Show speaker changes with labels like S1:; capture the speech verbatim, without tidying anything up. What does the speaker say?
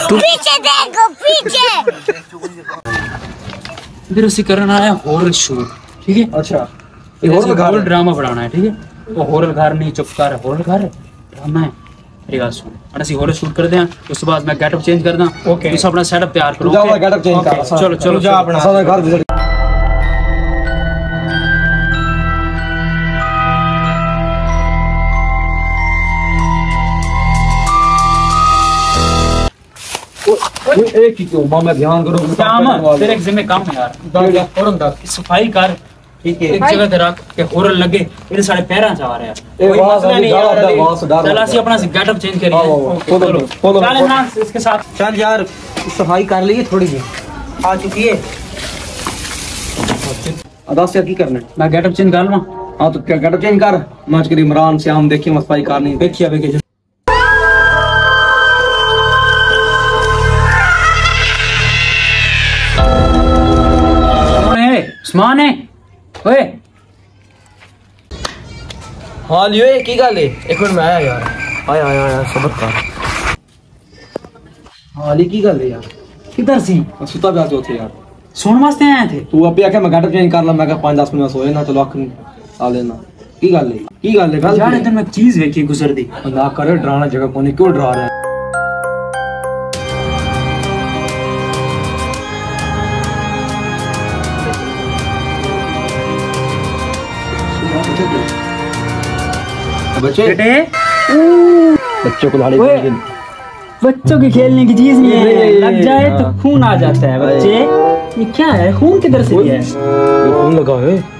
S1: पीछे देखो पीछे।
S2: इधर उसी करना है हॉरर शूट, ठीक है?
S3: अच्छा
S2: ये हॉरर ड्रामा बनाना है, ठीक है? वो हॉरर घर नहीं, चुप कर, हॉरर घर ड्रामा है। मेरी बात सुन, अन ਅਸੀਂ हॉरर शूट कर दें, उसके बाद मैं गेटअप चेंज कर दा। ओके, तुम अपना सेटअप तैयार करो।
S3: जाओ गेटअप चेंज कर।
S2: चलो चलो
S3: जा अपना सारा घर। एक ही क्यों मां, मैं ध्यान करो।
S2: काम तेरे एक जिम्मे काम है यार, फौरन दा सफाई कर, ठीक है? एक जगह ते रख के हॉरर लगे, इधर सारे पैरां च आ रहा है। कोई मसला नहीं यार, चल ਅਸੀਂ अपना गेटअप चेंज करिए। चलो चल हां, इसके साथ
S4: चल यार, सफाई कर ली थोड़ी सी आ चुकी है।
S3: अदा से की करना है?
S2: मैं गेटअप चेंज कर लूं।
S3: हां तो क्या गेटअप चेंज कर। मैच करी इमरान से हम देखिए सफाई करनी।
S2: देखिए देखिए उस्मान है ओए।
S4: हां लियो की गल है? एक मिनट में आया यार। आया आया आया सबर कर।
S3: हां ली की गल है यार?
S2: किधर सी?
S3: सुता जा जो थे यार,
S2: सोन वास्ते आए थे।
S3: तू अभी आके मैं गेटअप चेंज कर ला। मैं पाँच दस मिनट सोए ना, चलो अख आ लेना। की गल है? की गल है?
S2: यार इधर मैं चीज देखी गुजर दी।
S3: ना करे डराना जगह कोनी, क्यों डरा रहा है? बच्चे
S2: बेटे,
S3: बच्चों को लाड़ी
S2: बच्चों की खेलने की चीज नहीं है, लग जाए तो खून आ जाता है। बच्चे ये क्या है? खून किधर से दिया है?
S3: खून लगा है।